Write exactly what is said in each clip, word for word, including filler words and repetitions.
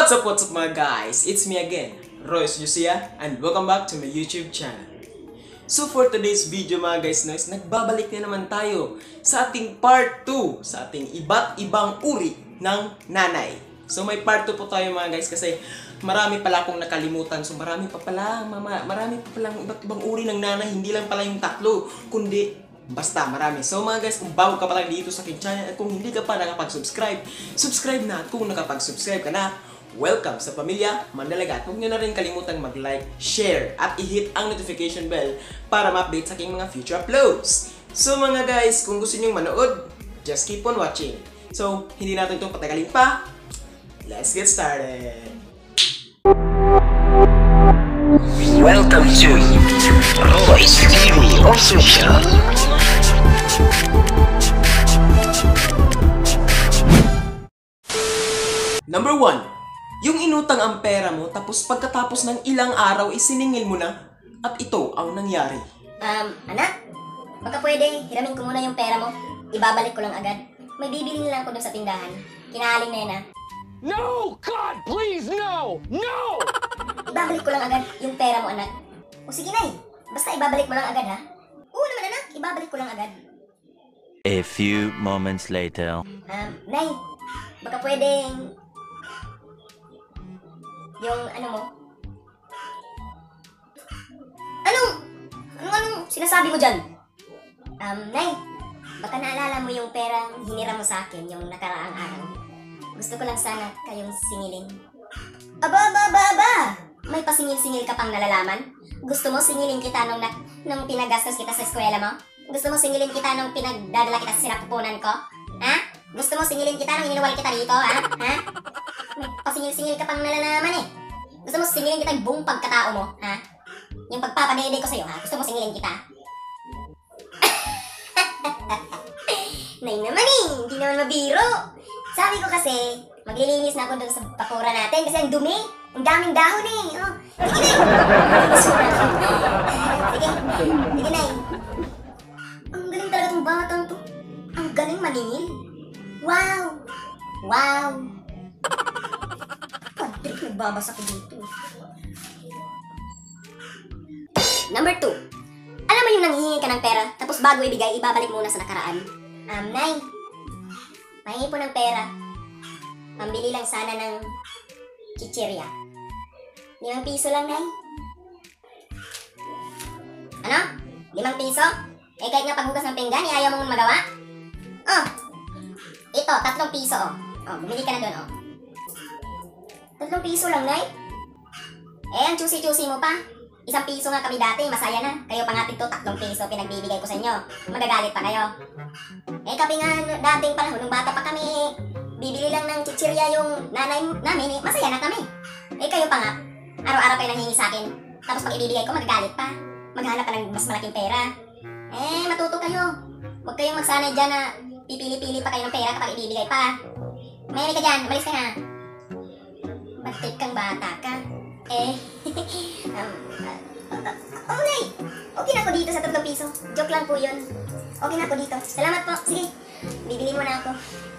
What's up, what's up mga guys? It's me again, Royce Lucia, and welcome back to my YouTube channel. So for today's video mga guys, guys, nagbabalik na naman tayo sa ating part two, sa ating iba't ibang uri ng nanay. So may part two po tayo mga guys kasi marami pala akong nakalimutan. So marami pa pala, mama, marami pa palang iba't ibang uri ng nanay, hindi lang pala yung tatlo, kundi basta marami. So mga guys, kung bago ka pa lang dito sa aking channel at kung hindi ka pa nakapag-subscribe, subscribe na. At kung nakapag-subscribe ka na, welcome sa pamilya Mandalaga. At huwag nyo na rin kalimutan mag-like, share, at i-hit ang notification bell para ma-update sa aking mga future uploads. So mga guys, kung gusto nyo manood, just keep on watching. So, hindi natin itong patagalin pa. Let's get started! Welcome to Royce T V Official. Number one, yung inutang ang pera mo tapos pagkatapos ng ilang araw isiningil mo na at ito ang nangyari. Um, anak, baka pwede hiramin ko muna yung pera mo. Ibabalik ko lang agad. May bibili lang ko dun sa tindahan. Kinaaling na yun ah. No! God, please, no! No! Ibabalik ko lang agad yung pera mo, anak. O sige na eh. Basta ibabalik mo lang agad ha. Oo naman anak, ibabalik ko lang agad. A few moments later. Um, Nay, baka pwedeng yung ano mo? Anong? Anong anong sinasabi mo dyan? Um, Nay, baka naalala mo yung perang hinira mo sa akin yung nakaraang araw. Gusto ko lang sana kayong singilin. Aba, aba, aba, aba! May pasingil-singil ka pang nalalaman? Gusto mo singilin kita nung, na, nung pinagastos kita sa eskwela mo? Gusto mo singilin kita nung pinagdadala kita sa sinapupunan ko? Ha? Gusto mo singilin kita nung iniwal kita dito, ha? Ha? May pasingil-singil ka pang nalalaman eh. Gusto mo singilin kita yung buong pagkatao mo, ha? Yung pagpapadede ko sa'yo, ha? Gusto mo singilin kita? Nay naman eh, hindi naman mabiro. Sabi ko kasi, maglilinis na ako doon sa bakura natin kasi ang dumi. Ang daming dahon eh. Oh, sige na. Sige, sige na eh. Ang galing talaga tong batang to. Ang galing maningil. Wow! Wow! Padrik, nagbabasa ko dito. Number two. Alam mo yung nanghihingi ka ng pera, tapos bago ibigay, ibabalik muna sa nakaraan. Um, Nay, mahingi po ng pera. Pambili lang sana ng chichirya. Limang piso lang, Nay. Ano? Limang piso? Eh, kahit nga paghugas ng pinggan, ayaw mong magawa? Oh! Ito, tatlong piso, oh. Oh, bumili ka na doon, oh. Tatlong piso lang, Nay? Eh, ang chusi-chusi mo pa. Isang piso nga kami dati, masaya na. Kayo pa nga tigto, tatlong piso pinagbibigay ko sa inyo. Magagalit pa kayo. Eh, kami nga dating panahon, nung bata pa kami, bibili lang ng chichirya yung nanay namin, eh, masaya na kami. Eh, kayo pa nga, araw-araw kayo nanghingi sa akin. Tapos pag ibibigay ko, magagalit pa. Maghanap pa ng mas malaking pera. Eh, matuto kayo. Huwag kayong magsanay dyan na pipili-pili pa kayo ng pera kapag ibibigay pa. Mayroon ka dyan, umalis ka na. Batik kang bata ka. Eh, um, uh, uh, uh, oh, Nay! Okay na ako dito sa tatlong piso. Joke lang po yun. Okay na ako dito. Salamat po. Sige, bibili mo na ako.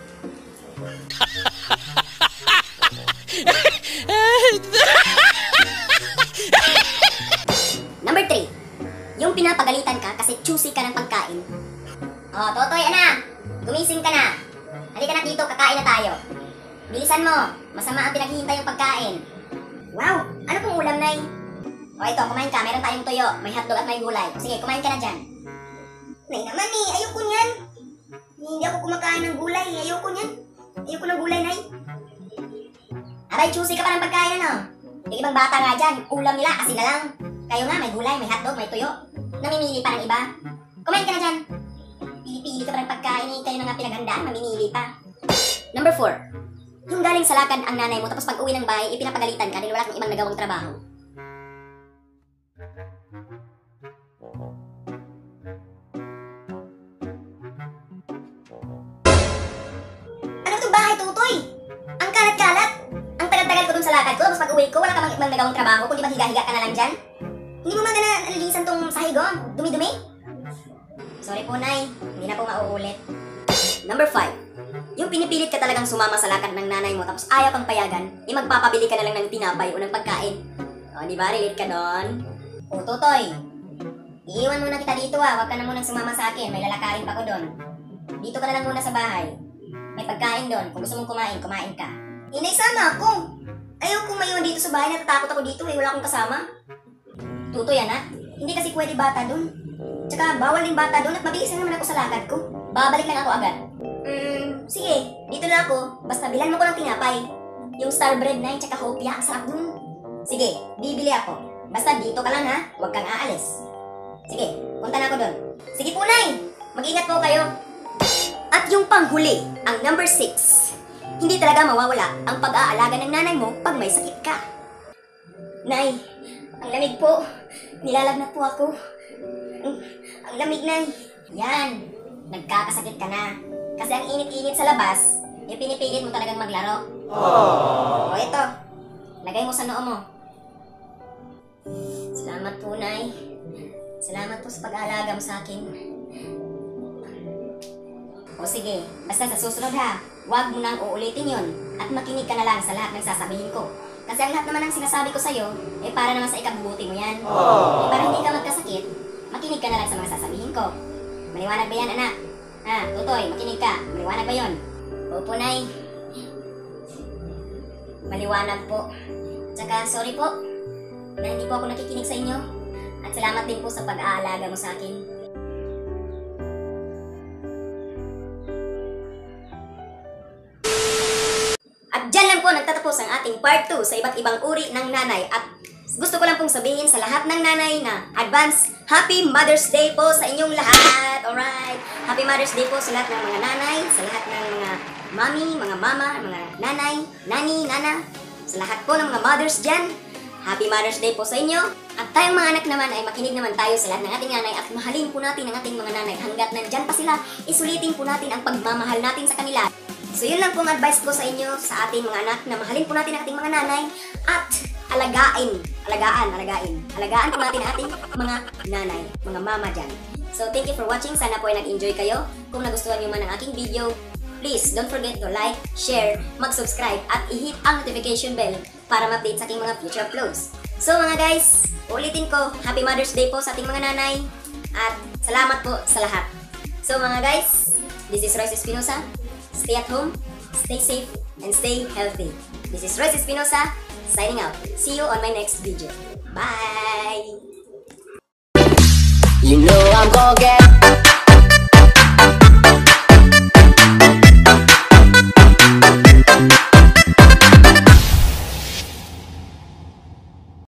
Number three. Yung pinapagalitan ka kasi choosy ka ng pagkain. Oh, Totoy, ana! Gumising ka na. Halika na dito, kakain na tayo. Bilisan mo. Masama ang pinaghihintay yung pagkain. Wow! Ano pong ulam, Nay? O ito, kumain ka. Meron tayong tuyo. May hotdog at may gulay. O sige, kumain ka na dyan. Nay naman eh. Ayoko niyan. Hindi ako kumakain ng gulay. Ayoko niyan. Ayoko ng gulay, Nay. Aray, choosy ka pa ng pagkain, ano? Yung ibang bata nga dyan, ulam nila, asin na lang. Kayo nga, may gulay, may hotdog, may tuyo. Namimili pa ng iba. Kumain ka na dyan. Pili-pili ka pa ng pagkain eh. Kayo na nga pinaghandaan, mamimili pa. Number four. Yung galing sa lakad ang nanay mo, tapos pag uwi ng bahay, ipinapagalitan ka dahil wala kang ibang nagawang trabaho. Ano itong bahay, Tutoy? Ang kalat-kalat. Ang tagal-tagal ko dun sa lakad ko, tapos pag uwi ko, wala kang ibang nagawang trabaho, kundi maghiga-higa ka na lang dyan. Hindi mo magana nalilisan tong sahigon. Dumi-dumi. Sorry po, Nay. Hindi na po mauulit. Number five. Yung pinipilit ka talagang sumama sa lakad ng nanay mo tapos ayaw kang payagan, eh magpapabili ka na lang ng tinapay o ng pagkain. O, di ba? Relate ka doon? O, Tutoy, iiwan muna kita dito ah. Huwag ka na munang sumama sa akin. May lalakarin pa ko doon. Dito ka na lang muna sa bahay. May pagkain doon. Kung gusto mong kumain, kumain ka. Hindi, sama ako. Ayaw kong mayon dito sa bahay. Natatakot ako dito eh. Wala akong kasama. Tutoy, anak. Hindi kasi pwede bata doon. Tsaka bawal din bata doon at mabilis lang naman ako sa lakad ko. Babalik lang ako agad. Hmm, sige. Dito na ako. Basta bilan mo ko ng tinapay. Yung star bread na yun, tsaka hopia. Ang sarap dun. Sige, bibili ako. Basta dito ka lang ha. Huwag kang aalis. Sige, punta na ako doon. Sige po, Nay. Mag-ingat po kayo. At yung panghuli, ang number six. Hindi talaga mawawala ang pag-aalaga ng nanay mo pag may sakit ka. Nay, ang lamig po. Nilalagnat po ako. Ang, ang lamig, Nay. Yan, nagkakasakit ka na. Kasi ang init-init sa labas, yung pinipilit mo talagang maglaro. Aww. O ito, lagay mo sa noo mo. Salamat po, Nay. Salamat po sa pag-aalaga mo sa akin. O sige, basta sa susunod ha, huwag mo nang uulitin yon at makinig ka na lang sa lahat ng sasabihin ko. Kasi ang lahat naman ng sinasabi ko sa'yo, eh para naman sa ikabubuti mo yan. Eh para hindi ka magkasakit, makinig ka na lang sa mga sasabihin ko. Maliwanag ba yan, anak? Ha, Tutoy, makinig ka. Maliwanag ba yon? Opo, Nay. Maliwanag po. Tsaka, sorry po na hindi po ako nakikinig sa inyo. At salamat din po sa pag-aalaga mo sa akin. At dyan lang po nagtatapos ang ating part two sa iba't ibang uri ng nanay. At gusto ko lang pong sabihin sa lahat ng nanay na advance Happy Mother's Day po sa inyong lahat. Alright. Happy Mother's Day po sa lahat ng mga nanay, sa lahat ng mga mami, mga mama, mga nanay, nani, nana, sa lahat po ng mga mothers dyan. Happy Mother's Day po sa inyo. At tayong mga anak naman ay makinig naman tayo sa lahat ng ating nanay at mahalin po natin ang ating mga nanay. Hanggat nandyan pa sila, isulitin po natin ang pagmamahal natin sa kanila. So yun lang pong advice ko sa inyo, sa ating mga anak, na mahalin po natin ang ating mga nanay at alagain, alagaan, alagain, alagaan po natin ang ating mga nanay, mga mama dyan. So thank you for watching, sana po ay nag-enjoy kayo. Kung nagustuhan nyo man ang aking video, please don't forget to like, share, mag-subscribe at i-hit ang notification bell para ma-update sa aking mga future uploads. So mga guys, ulitin ko, Happy Mother's Day po sa ating mga nanay at salamat po sa lahat. So mga guys, this is Royce Espinosa. Stay at home, stay safe, and stay healthy. This is Royce Espinosa, signing out. See you on my next video. Bye! You know I'm gonna get